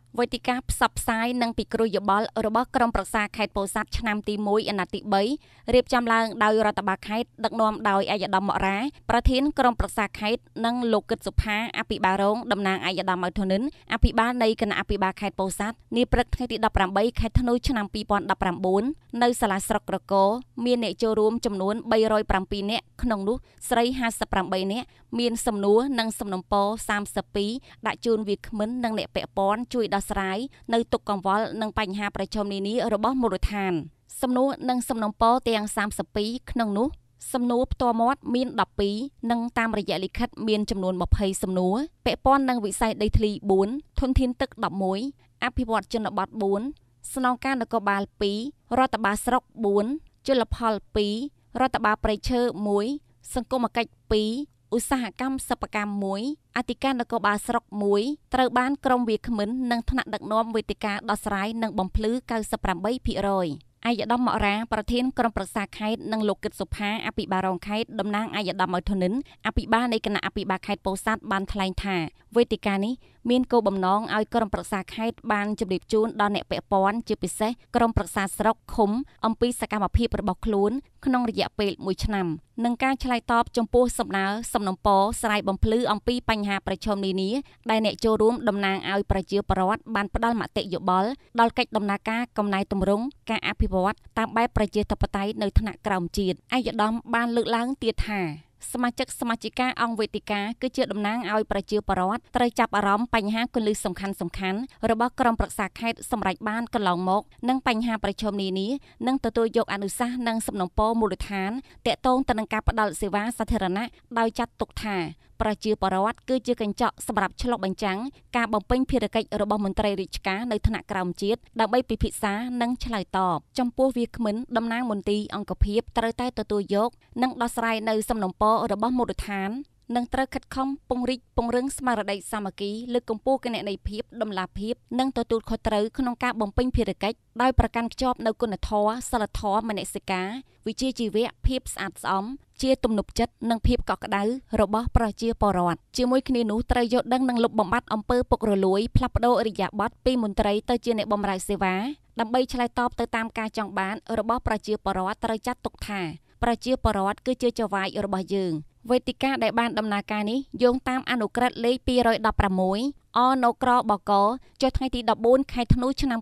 វេទិកាផ្សព្វផ្សាយនិងពិគ្រោះយោបល់របស់ក្រុមប្រឹក្សាខេត្តពោធិ៍សាត់ឆ្នាំទី1អាណត្តិទី3រៀបចំឡើងដោយរដ្ឋបាលខេត្តដឹកនាំដោយឯកឧត្តមមករាប្រធានក្រុមប្រឹក្សាខេត្តនិងលោកគិតសុផាអភិបាលរងតំណាងឯកឧត្តមម៉ៅធនិនអភិបាលនៃគណៈអភិបាលខេត្តពោធិ៍សាត់នាព្រឹកថ្ងៃទី18ខែធ្នូឆ្នាំ2019នៅសាលាស្រុកក្រគរមានអ្នកចូលរួមចំនួន307នាក់ក្នុងនោះស្រី58នាក់មានសំណួរនិងសំណុំពរ32ដាក់ជូនវាគ្មិននិងអ្នកពាក់ព័ន្ធជួយដោះស្រាយនៅទុក្ខកង្វល់និងបញ្ហាប្រឈមនានារបស់មូលដ្ឋានសំណួរនិងសំណុំពរទាំង32ក្នុងនោះសំណួរផ្ទាល់មាត់មាន12និងតាមរយៈលិខិតមានចំនួន20សំណួរពាក់ព័ន្ធនឹងវិស័យដីធ្លី4ធនធានទឹក11អភិវឌ្ឍជនបទ4ស្នងការនគរបាល2រដ្ឋបាលស្រុក4ជលផល2រដ្ឋបាលព្រៃឈើ1សង្គមគិច្ច2ឧស្សាហកម្មសិប្បកម្ម1អធិការនគរបាលស្រុក1ត្រូវបានក្រុមវាគ្មិននិងថ្នាក់ដឹកនាំវេទិកាដោះស្រាយនិងបំភ្លឺ 98%ឯកឧត្តមមករាប្រធានក្រុមប្រឹក្សាខេត្តនិងលោកគិតសុផាអភិបាលរងខេត្តតំណាងឯកឧត្តមម៉ៅធនិនអភិបាលនៃគណៈអភិបាលខេត្តពោធិ៍សាត់បានថ្លែងថាវេទិកានេះមានគោលបំណងឲ្យក្រុមប្រឹក្សាខេត្តបានជម្រាបជូនដល់អ្នកពាក់ព័ន្ធជាពិសេសក្រុមប្រឹក្សាស្រុកឃុំអំពីសកម្មភាពរបស់ខ្លួនក្នុងរយៈពេល1ឆ្នាំនិងការឆ្លើយតបចំពោះសំណើសំណុំពរស្រាយបំភ្លឺអំពីបញ្ហាប្រឈមនានាដែលអ្នកចូលរួមតំណាងឲ្យប្រជាពលរដ្ឋបានផ្ដល់មតិយោបល់ដល់កិច្ចដំណើរការកំណែទម្រង់ការអភិវឌ្ឍតាមបែបប្រជាធិបតេយ្យនៅថ្នាក់ក្រោមជាតិឯកឧត្តមបានលើកឡើងទៀតថាសមាជិកសមាជិកាអង្គវេទិកាគឺជាតំណាងឲ្យប្រជាពលរដ្ឋត្រូវចាប់អារម្មណ៍បញ្ហាគន្លឹះសំខាន់ៗរបស់ក្រុមប្រឹក្សាខេត្តសម្រាប់បានកន្លងមកនិងបញ្ហាប្រឈមនានានិងទទួលយកអនុសាសន៍និងសំណុំពរមូលដ្ឋានទាក់ទងទៅនឹងការផ្តល់សេវាសាធារណៈដោយចាត់ទុកថាប្រជាពលរដ្ឋគឺជាកញ្ចក់សម្រាប់ឆ្លុះបញ្ចាំងការបំពេញភារកិច្ចរបស់មន្ត្រីរាជការនៅថ្នាក់ក្រោមជាតិដើម្បីពិភាក្សានិងឆ្លើយតបចំពោះវាគ្មិនតំណាងមន្ទីរអង្គភាពត្រូវតែទទួលយកនិងដោះស្រាយនៅសំណុំពររបស់មូលដ្ឋាននិងត្រូវខិតខំពង្រីកពង្រឹងស្មារតីសាមគ្គីលើកកម្ពស់គណនេយ្យភាពតម្លាភាពនិងទទួលខុសត្រូវក្នុងការបំពេញភារកិច្ចដោយប្រកាន់ខ្ជាប់នូវគុណធម៌សិលធម៌មនសិការវិជ្ជាជីវៈភាពស្អាតស្អំជាទំនុកចិត្តនិងភាពកក់ក្ដៅរបស់ប្រជាពលរដ្ឋជាមួយគ្នានោះត្រូវយល់ដឹងនិងលុបបំបាត់អំពើពុករលួយផ្លាស់ប្ដូរឥរិយាបថពីមន្ត្រីទៅជាអ្នកបម្រើសេវាដើម្បីឆ្លើយតបទៅតាមការចង់បានរបស់ប្រជាពលរដ្ឋត្រូវចាត់ទុកថាប្រជាពលរដ្ឋគឺជាចៅហ្វាយរបស់យើងវេទិកាដែលបានដំណើរការនេះយោងតាមអនុក្រឹត្យលេខ216អនក្របកចុះថ្ងៃទី14ខែធ្នូឆ្នាំ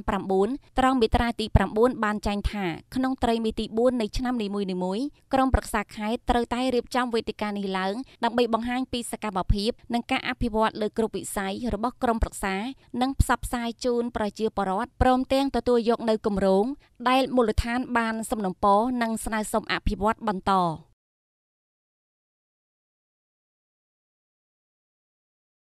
2009ត្រង់មាត្រាទី9បានចែងថាក្នុងត្រីមាសទី4នៃឆ្នាំនីមួយៗក្រុមប្រឹក្សាខេត្តត្រូវតែរៀបចំវេទិកានេះឡើងដើម្បីបង្ហាញពីសកម្មភាពនិងការអភិវឌ្ឍលើគ្រប់វិស័យរបស់ក្រុមប្រឹក្សានិងផ្សព្វផ្សាយជូនប្រជាពលរដ្ឋព្រមទាំងទទួលយកនៅគម្រោងដែលមូលដ្ឋានបានសំណូមពរនិងស្នើសុំអភិវឌ្ឍបន្ត